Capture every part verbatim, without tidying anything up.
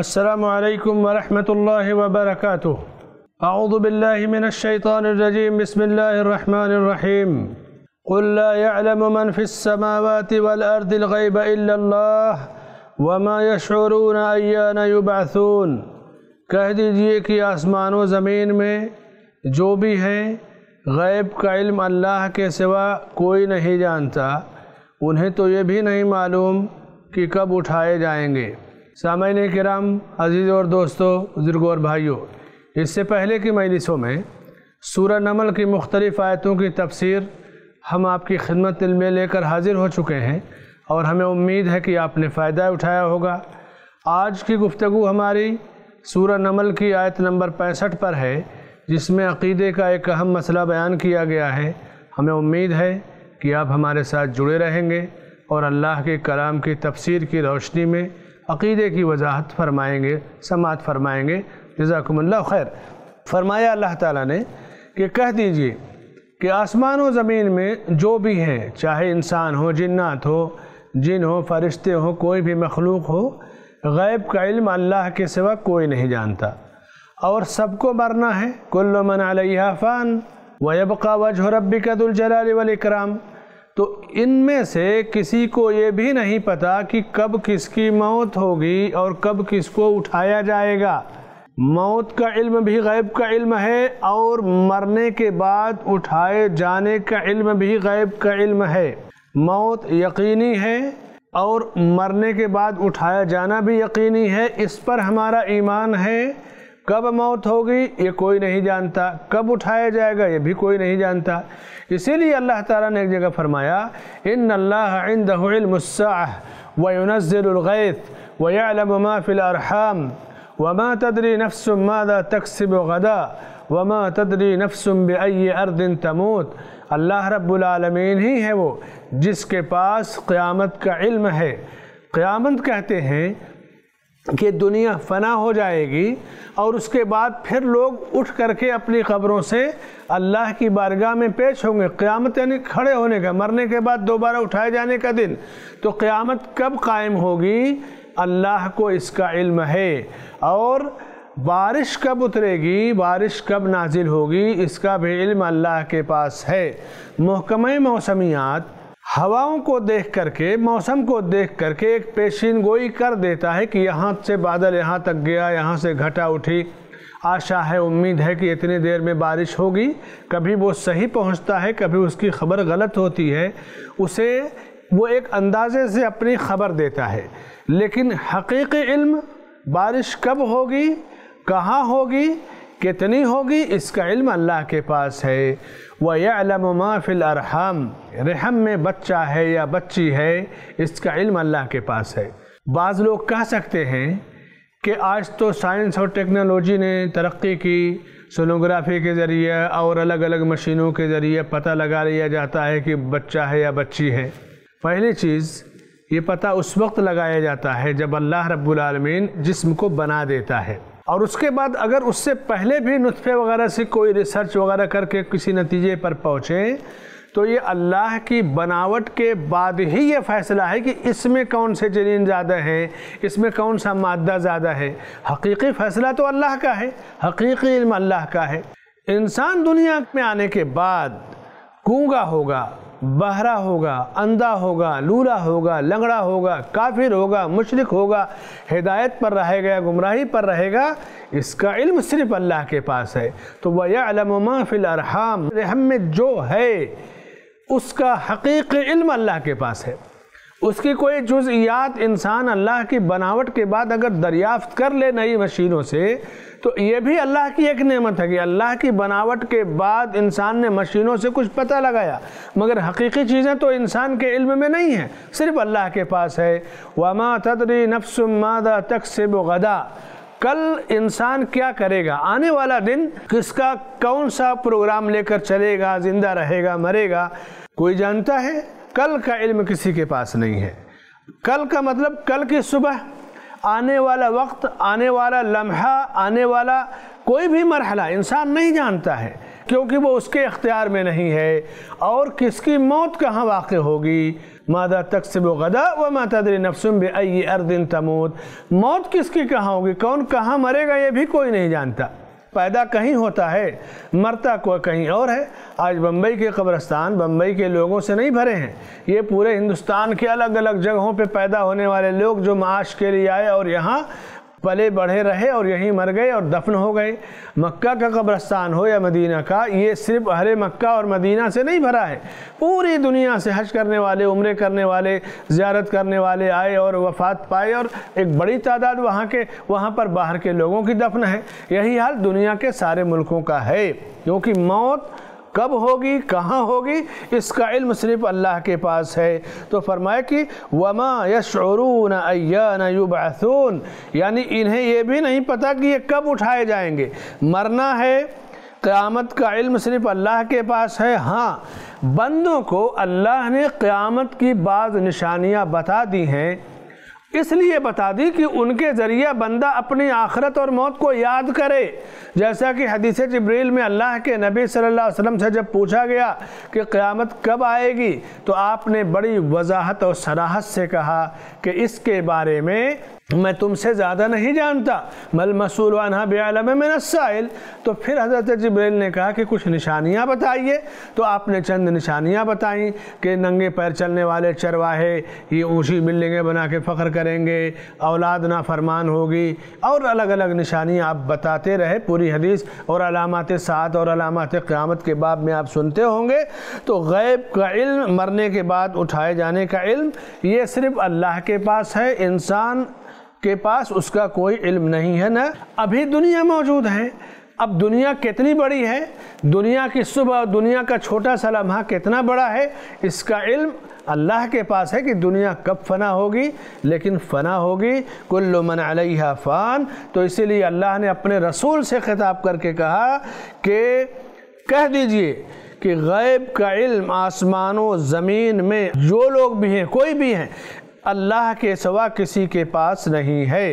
السلام علیکم ورحمۃ اللہ وبرکاتہ۔ اعوذ باللہ من الشیطان الرجیم، بسم اللہ الرحمن الرحیم۔ قل لا يعلم من في السماوات والارض الغیب الا اللہ وما يشعرون ایان یبعثون۔ کہہ دیجئے کہ آسمان و زمین میں جو بھی ہے غیب کا علم اللہ کے سوا کوئی نہیں جانتا، انہیں تو یہ بھی نہیں معلوم کہ کب اٹھائے جائیں گے۔ سامعین کرام، عزیز اور دوستو، بزرگوں اور بھائیوں، اس سے پہلے کی مجلسوں میں سورہ نمل کی مختلف آیتوں کی تفسیر ہم آپ کی خدمت میں لے کر حاضر ہو چکے ہیں اور ہمیں امید ہے کہ آپ نے فائدہ اٹھایا ہوگا۔ آج کی گفتگو ہماری سورہ نمل کی آیت نمبر پینسٹھ پر ہے، جس میں عقیدے کا ایک اہم مسئلہ بیان کیا گیا ہے۔ ہمیں امید ہے کہ آپ ہمارے ساتھ جڑے رہیں گے اور اللہ کے کلام کی تفسیر کی روشنی میں عقیدے کی وضاحت فرمائیں گے، سماعت فرمائیں گے۔ جزاکم اللہ خیر۔ فرمایا اللہ تعالیٰ نے کہ کہہ دیجئے کہ آسمان و زمین میں جو بھی ہے، چاہے انسان ہو، جنات ہو، جن ہو، فرشتے ہو، کوئی بھی مخلوق ہو، غیب کا علم اللہ کے سوا کوئی نہیں جانتا، اور سب کو مرنا ہے۔ کل من علیہا فان ویبقى وجہ ربک ذو الجلال والاکرام۔ تو ان میں سے کسی کو یہ بھی نہیں پتا کہ کب کس کی موت ہوگی اور کب کس کو اٹھایا جائے گا۔ موت کا علم بھی غیب کا علم ہے، اور مرنے کے بعد اٹھائے جانے کا علم بھی غیب کا علم ہے۔ موت یقینی ہے اور مرنے کے بعد اٹھایا جانا بھی یقینی ہے، اس پر ہمارا ایمان ہے۔ کب موت ہوگی یہ کوئی نہیں جانتا، کب اٹھایا جائے گا یہ بھی کوئی نہیں جانتا۔ اسی لیے اللہ تعالیٰ نے ایک جگہ فرمایا، ان اللہ عندہ علم الساعہ وینزل الغیث ویعلم ما فی الارحام وما تدری نفس ماذا تکسب غدا وما تدری نفس بأی ارض تموت۔ اللہ رب العالمین ہی ہے وہ جس کے پاس قیامت کا علم ہے۔ قیامت کہتے ہیں کہ دنیا فنا ہو جائے گی اور اس کے بعد پھر لوگ اٹھ کر کے اپنی قبروں سے اللہ کی بارگاہ میں پیش ہوں گے۔ قیامت یعنی کھڑے ہونے کا، مرنے کے بعد دوبارہ اٹھائے جانے کا دن۔ تو قیامت کب قائم ہوگی اللہ کو اس کا علم ہے، اور بارش کب اترے گی، بارش کب نازل ہوگی، اس کا بھی علم اللہ کے پاس ہے۔ محکمہ موسمیات ہواؤں کو دیکھ کر کے، موسم کو دیکھ کر کے ایک پیشین گوئی کر دیتا ہے کہ یہاں سے بادل یہاں تک گیا، یہاں سے گھٹا اٹھی، آشا ہے، امید ہے کہ اتنی دیر میں بارش ہوگی۔ کبھی وہ صحیح پہنچتا ہے، کبھی اس کی خبر غلط ہوتی ہے، اسے وہ ایک اندازے سے اپنی خبر دیتا ہے۔ لیکن حقیقی علم بارش کب ہوگی، کہاں ہوگی، کتنی ہوگی، اس کا علم اللہ کے پاس ہے۔ وَيَعْلَمُ مَا فِي الْأَرْحَامِ، رحم میں بچہ ہے یا بچی ہے، اس کا علم اللہ کے پاس ہے۔ بعض لوگ کہہ سکتے ہیں کہ آج تو سائنس اور ٹیکنالوجی نے ترقی کی، سونوگرافی کے ذریعے اور الگ الگ مشینوں کے ذریعے پتہ لگا لیا جاتا ہے کہ بچہ ہے یا بچی ہے۔ پہلی چیز، یہ پتہ اس وقت لگایا جاتا ہے جب اللہ رب العالمین جسم کو بنا دیتا ہے، اور اس کے بعد اگر اس سے پہلے بھی نطفے وغیرہ سے کوئی ریسرچ وغیرہ کر کے کسی نتیجے پر پہنچے تو یہ اللہ کی بناوٹ کے بعد ہی یہ فیصلہ ہے کہ اس میں کون سے جنین زیادہ ہیں، اس میں کون سا مادہ زیادہ ہے۔ حقیقی فیصلہ تو اللہ کا ہے، حقیقی علم اللہ کا ہے۔ انسان دنیا میں آنے کے بعد گونگا ہوگا، بہرا ہوگا، اندھا ہوگا، لولا ہوگا، لنگڑا ہوگا، کافر ہوگا، مشرک ہوگا، ہدایت پر رہے گا، گمراہی پر رہے گا، اس کا علم صرف اللہ کے پاس ہے۔ تو وَيَعْلَمُ مَا فِي الْأَرْحَامِ، رحم میں جو ہے اس کا حقیقی علم اللہ کے پاس ہے۔ اس کی کوئی جزئیات انسان اللہ کی بناوٹ کے بعد اگر دریافت کر لے نئی مشینوں سے تو یہ بھی اللہ کی ایک نعمت ہے کہ اللہ کی بناوٹ کے بعد انسان نے مشینوں سے کچھ پتہ لگایا، مگر حقیقی چیزیں تو انسان کے علم میں نہیں ہیں، صرف اللہ کے پاس ہے۔ وَمَا تَدْرِي نَفْسٌ مَاذَا تَكْسِبُ غَدًا، کل انسان کیا کرے گا، آنے والا دن کس کا کون سا پروگرام لے کر چلے گا، زندہ رہے گا، مرے گا، کوئی جانتا ہے؟ کل کا علم کسی کے پاس نہیں ہے۔ کل کا مطلب کل کی صبح، آنے والا وقت، آنے والا لمحہ، آنے والا کوئی بھی مرحلہ انسان نہیں جانتا ہے۔ क्योंकि वो उसके इख्तियार में नहीं है। और किसकी मौत कहाँ वाक़ होगी, मादा तक्सिबु गदा व मा तदरी नफ्सुन बिअय्यि अर्दिन तमूत, मौत किसकी कहाँ होगी, कौन कहाँ मरेगा ये भी कोई नहीं जानता। पैदा कहीं होता है, मरता कोई कहीं और है। आज बम्बई के कब्रिस्तान बम्बई के लोगों से नहीं भरे हैं, ये पूरे हिंदुस्तान के अलग अलग जगहों पे पैदा होने वाले लोग जो माश के लिए आए और यहाँ पले बढ़े रहे और यहीं मर गए और दफन हो गए। मक्का का कब्रिस्तान हो या मदीना का, ये सिर्फ अहले मक्का और मदीना से नहीं भरा है, पूरी दुनिया से हज करने वाले, उम्रे करने वाले, ज़ियारत करने वाले आए और वफ़ात पाए और एक बड़ी तादाद वहाँ के वहाँ पर बाहर के लोगों की दफन है। यही हाल दुनिया के सारे मुल्कों का है, क्योंकि मौत कब होगी, कहाँ होगी, इसका इल्म सिर्फ अल्लाह के पास है। तो फरमाया कि वमा यशउरून अय्याना युबअसून, यानी इन्हें ये भी नहीं पता कि ये कब उठाए जाएंगे। मरना है, क़यामत का इल्म सिर्फ अल्लाह के पास है। हाँ, बंदों को अल्लाह ने क़यामत की बाज़ निशानियाँ बता दी हैं, इसलिए बता दी कि उनके ज़रिए बंदा अपनी आखिरत और मौत को याद करे। जैसा कि हदीस जिब्रील में अल्लाह के नबी सल्लल्लाहु अलैहि वसल्लम से जब पूछा गया कि क़यामत कब आएगी, तो आपने बड़ी वजाहत और सराहत से कहा कि इसके बारे में मैं तुमसे ज़्यादा नहीं जानता, मल मसूल अन्हा बिअलम मिनस्साइल। तो फिर हज़रत जिब्रील ने कहा कि कुछ निशानियाँ बताइए, तो आपने चंद निशानियाँ बताई कि नंगे पैर चलने वाले चरवाहे ये ऊँची बिल्डिंगें बना के फ़ख्र करेंगे, औलाद नाफरमान होगी, और अलग अलग निशानियाँ आप बताते रहे पूरी हदीस, और अलामात सात और अलामात क़यामत के बाब में आप सुनते होंगे। तो गैब का इल्म, मरने के बाद उठाए जाने का इल्म, ये सिर्फ अल्लाह के पास है, इंसान के पास उसका कोई इल्म नहीं है। ना अभी दुनिया मौजूद है, अब दुनिया कितनी बड़ी है, दुनिया की सुबह, दुनिया का छोटा सा लम्हा कितना बड़ा है, इसका इल्म अल्लाह के पास है कि दुनिया कब फना होगी, लेकिन फना होगी। कुल्लु मन अलैहा फ़ान। तो इसीलिए अल्लाह ने अपने रसूल से खिताब करके कहा कि कह दीजिए कि गैब का इल्म आसमानों ज़मीन में जो लोग भी हैं, कोई भी हैं, अल्लाह के सिवा किसी के पास नहीं है।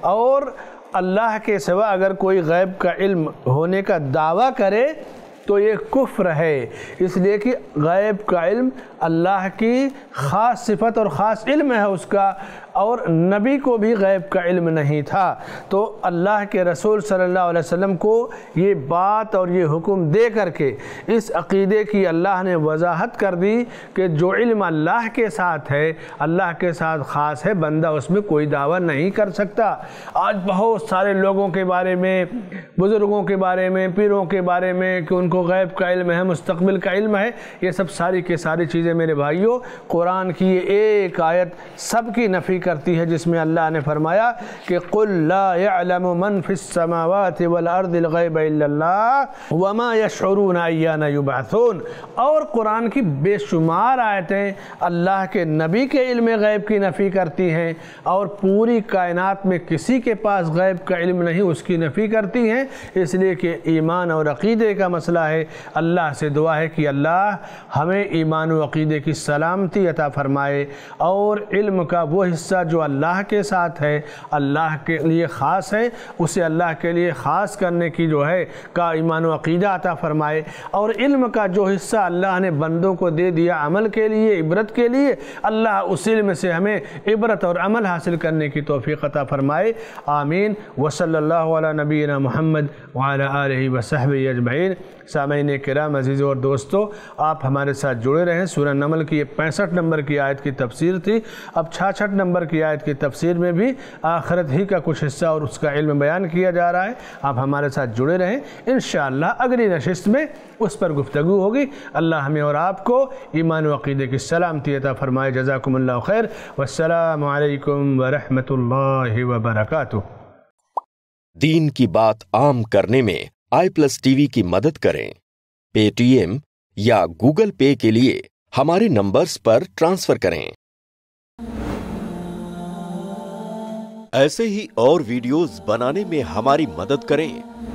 और अल्लाह के सिवा अगर कोई गैब का इल्म होने का दावा करे तो ये कुफ्र है, इसलिए कि गैब का इल्म अल्लाह की ख़ास सिफत और ख़ास इल्म है उसका, और नबी को भी गैब का इल्म नहीं था। तो अल्लाह के रसूल सल्लल्लाहु अलैहि वसल्लम को ये बात और ये हुक्म दे करके इस अक़ीदे की अल्लाह ने वजाहत कर दी कि जो इल्म अल्लाह के साथ है, अल्लाह के साथ ख़ास है, बंदा उसमें कोई दावा नहीं कर सकता। आज बहुत सारे लोगों के बारे में, बुज़ुर्गों के बारे में, पीरों के बारे में कि उनको गैब का इल्म है, मुस्तक़बिल का इल्म है, ये सब सारी के सारी चीज़ें मेरे भाइयों कुरान की ये एक आयत सब की नफ़ी करती है, जिसमें अल्लाह ने फरमाया कि कुल ला यअलमु मन फिस समावाति वल अर्दिल गैब इल्लल्लाह व मा यशउरून अय्याना युबअसून। और कुरान की बेशुमार आयतें अल्लाह के नबी के इल्म गैब की नफ़ी करती हैं, और पूरी कायनात में किसी के पास गैब का इल्म नहीं उसकी नफ़ी करती हैं। इसलिए कि ईमान और अक़ीदे का मसला है। अल्लाह से दुआ है कि अल्लाह हमें ईमान और अक़ीदे की सलामती अता फ़रमाए, और इल्म का वो हिस्सा जो अल्लाह के साथ है, अल्लाह के लिए ख़ास है, उसे अल्लाह के लिए ख़ास करने की जो है का ईमान व अक़ीदा अता फ़रमाए, और इल्म का जो हिस्सा अल्लाह ने बंदों को दे दिया अमल के लिए, इबरत के लिए, अल्लाह उस इल्म से हमें इबरत और अमल हासिल करने की तौफ़ीक़ अता फ़रमाए। आमीन। व सल्लल्लाहु अला नबीना मुहम्मद व अला आलिहि व सहबिहि अजमईन। सामईन किराम, अज़ीज़ और दोस्तों, आप हमारे साथ जुड़े रहें। सूरह नमल की ये पैंसठ नंबर की आयत की तफसीर थी। अब छाछठ नंबर की आयत की तफसीर में भी आखिरत ही का कुछ हिस्सा और उसका इल्म बयान किया जा रहा है। आप हमारे साथ जुड़े रहें, इंशाअल्लाह अगली नशिस्त में उस पर गुफ्तगू होगी। अल्लाह हमें और आपको ईमान व अक़ीदे की सलामती अता फ़रमाए। जज़ाकुमुल्लाहु खैर। वस्सलामु अलैकुम व रहमतुल्लाहि व बरकातुहू। दीन की बात आम करने में आई प्लस टीवी की मदद करें। पेटीएम या गूगल पे के लिए हमारे नंबर्स पर ट्रांसफर करें। ऐसे ही और वीडियोस बनाने में हमारी मदद करें